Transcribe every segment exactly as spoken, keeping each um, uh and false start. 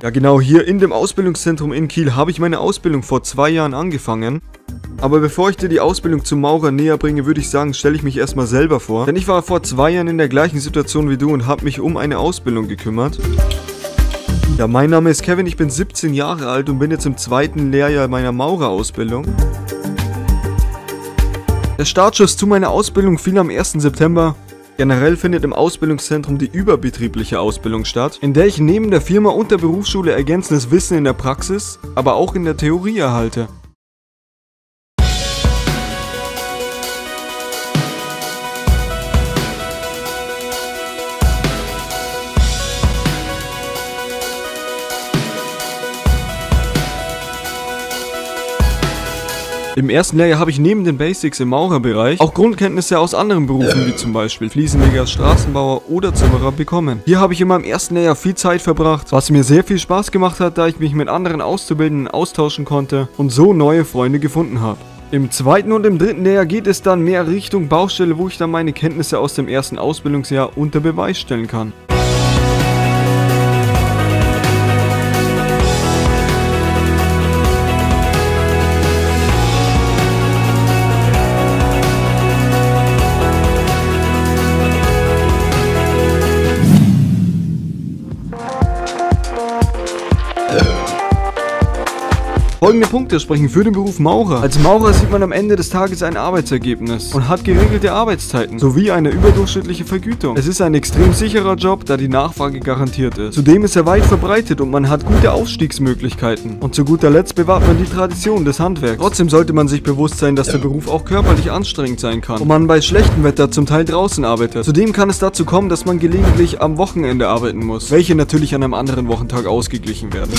Ja genau, hier in dem Ausbildungszentrum in Kiel habe ich meine Ausbildung vor zwei Jahren angefangen. Aber bevor ich dir die Ausbildung zum Maurer näher bringe, würde ich sagen, stelle ich mich erstmal selber vor. Denn ich war vor zwei Jahren in der gleichen Situation wie du und habe mich um eine Ausbildung gekümmert. Ja, mein Name ist Kevin, ich bin siebzehn Jahre alt und bin jetzt im zweiten Lehrjahr meiner Maurerausbildung. Der Startschuss zu meiner Ausbildung fiel am ersten September. Generell findet im Ausbildungszentrum die überbetriebliche Ausbildung statt, in der ich neben der Firma und der Berufsschule ergänzendes Wissen in der Praxis, aber auch in der Theorie erhalte. Im ersten Lehrjahr habe ich neben den Basics im Maurerbereich auch Grundkenntnisse aus anderen Berufen wie zum Beispiel Fliesenleger, Straßenbauer oder Zimmerer bekommen. Hier habe ich in meinem ersten Lehrjahr viel Zeit verbracht, was mir sehr viel Spaß gemacht hat, da ich mich mit anderen Auszubildenden austauschen konnte und so neue Freunde gefunden habe. Im zweiten und im dritten Lehrjahr geht es dann mehr Richtung Baustelle, wo ich dann meine Kenntnisse aus dem ersten Ausbildungsjahr unter Beweis stellen kann. Folgende Punkte sprechen für den Beruf Maurer. Als Maurer sieht man am Ende des Tages ein Arbeitsergebnis und hat geregelte Arbeitszeiten sowie eine überdurchschnittliche Vergütung. Es ist ein extrem sicherer Job, da die Nachfrage garantiert ist. Zudem ist er weit verbreitet und man hat gute Aufstiegsmöglichkeiten. Und zu guter Letzt bewahrt man die Tradition des Handwerks. Trotzdem sollte man sich bewusst sein, dass der Beruf auch körperlich anstrengend sein kann und man bei schlechtem Wetter zum Teil draußen arbeitet. Zudem kann es dazu kommen, dass man gelegentlich am Wochenende arbeiten muss, welche natürlich an einem anderen Wochentag ausgeglichen werden.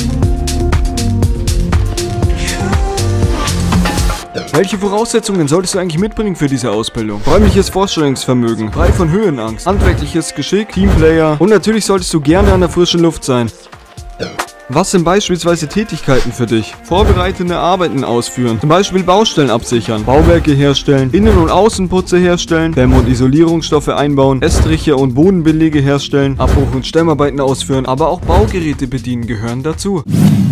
Welche Voraussetzungen solltest du eigentlich mitbringen für diese Ausbildung? Räumliches Vorstellungsvermögen, frei von Höhenangst, handwerkliches Geschick, Teamplayer und natürlich solltest du gerne an der frischen Luft sein. Was sind beispielsweise Tätigkeiten für dich? Vorbereitende Arbeiten ausführen, zum Beispiel Baustellen absichern, Bauwerke herstellen, Innen- und Außenputze herstellen, Dämm- und Isolierungsstoffe einbauen, Estriche und Bodenbelege herstellen, Abbruch- und Stemmarbeiten ausführen, aber auch Baugeräte bedienen gehören dazu.